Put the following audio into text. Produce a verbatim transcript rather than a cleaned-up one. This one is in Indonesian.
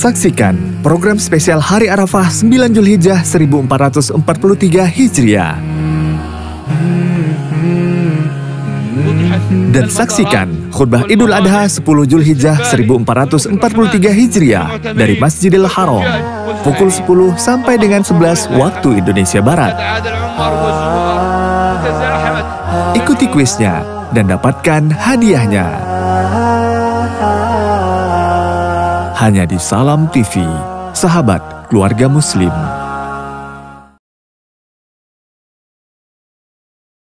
Saksikan program spesial Hari Arafah sembilan Zulhijjah seribu empat ratus empat puluh tiga Hijriah. Dan saksikan khutbah Idul Adha sepuluh Zulhijjah seribu empat ratus empat puluh tiga Hijriah dari Masjidil Haram pukul sepuluh sampai dengan sebelas waktu Indonesia Barat. Ikuti kuisnya dan dapatkan hadiahnya. Hanya di Salam T V, sahabat keluarga Muslim.